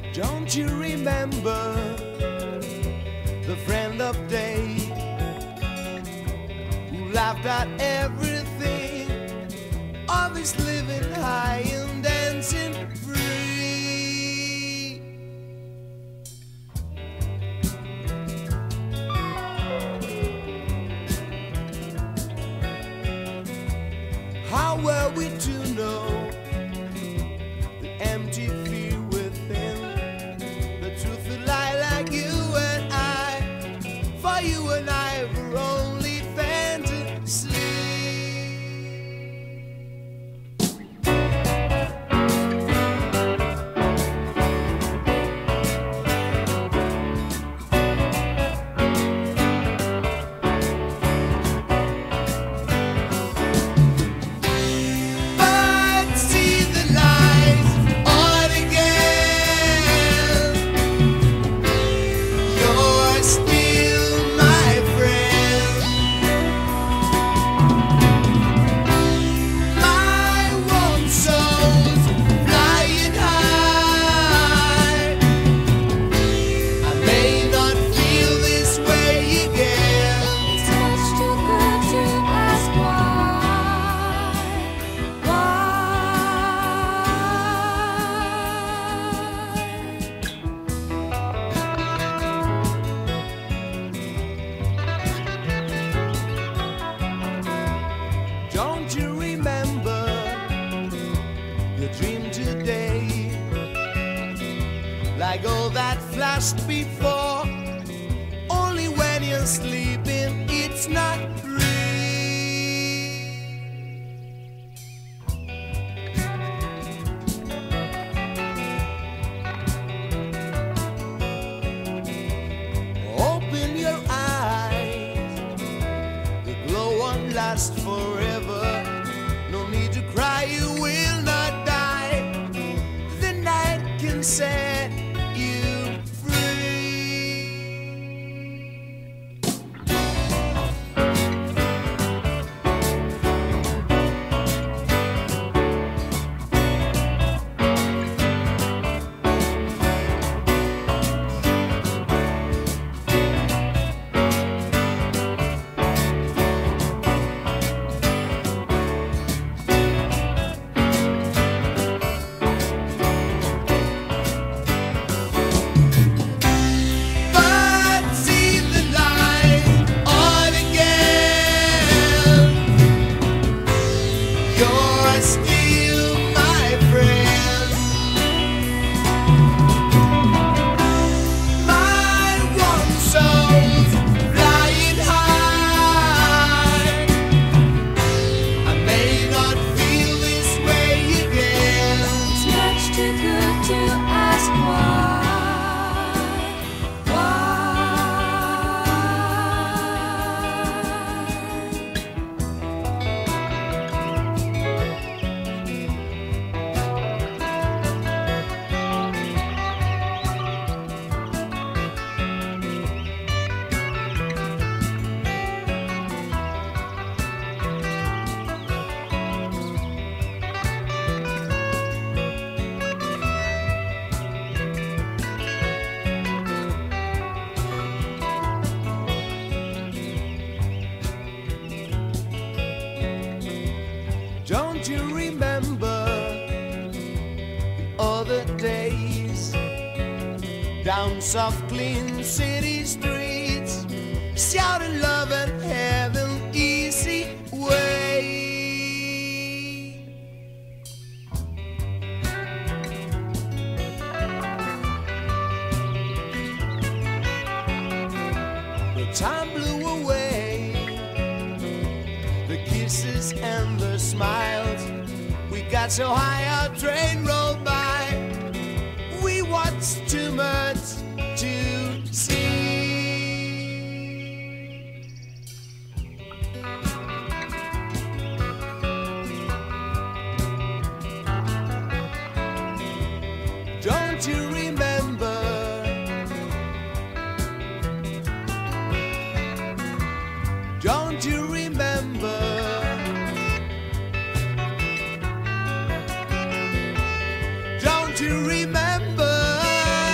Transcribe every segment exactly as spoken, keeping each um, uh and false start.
Don't you remember the friend of day who laughed at everything, always living high and dancing free? How were we to know the empty fear within? The truth would lie like you and I, for you and I were only fantasy. Don't you remember your dream today? Like all that flashed before, only when you're sleeping, it's not real. Open your eyes, the glow won't last forever. No need to cry, you will not die. The night can set you free. Don't you remember the other days down soft, clean city streets, shouting love and heaven easy way? The time blew away, the kisses and the smiles. We got so high our train rolled by. We watched too much to see. Don't you remember? Don't you remember? Don't you remember?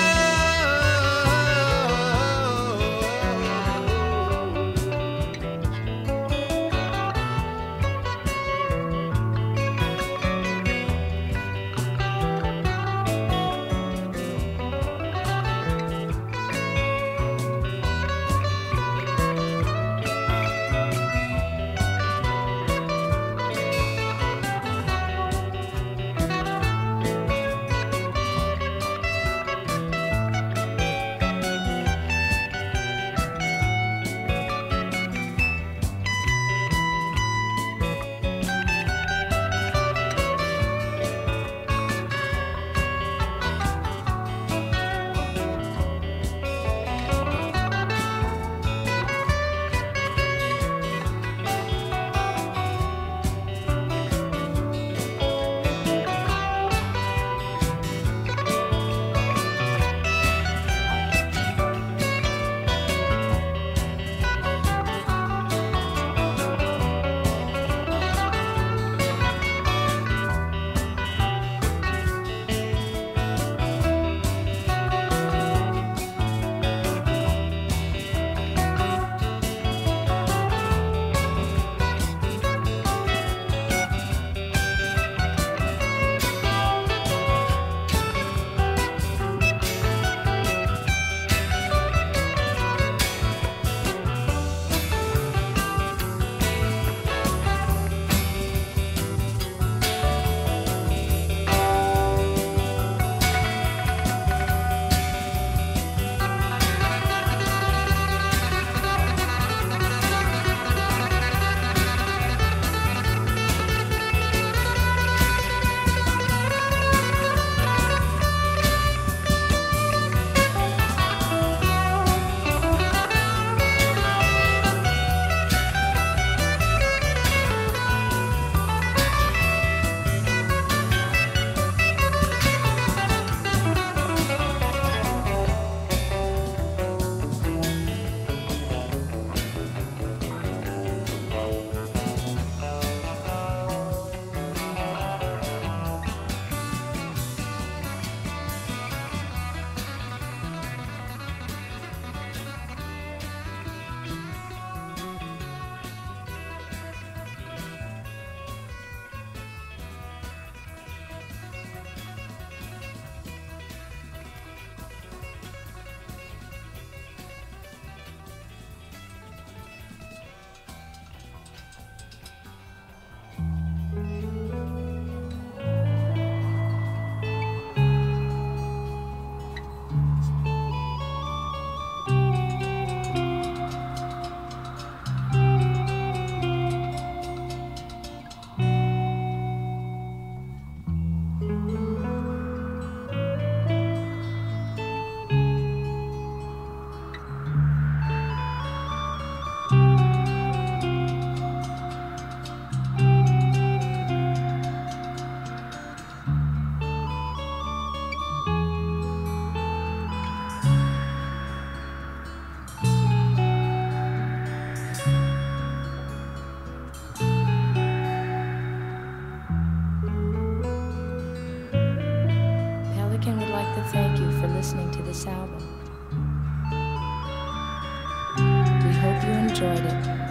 listening to this album. We hope you enjoyed it.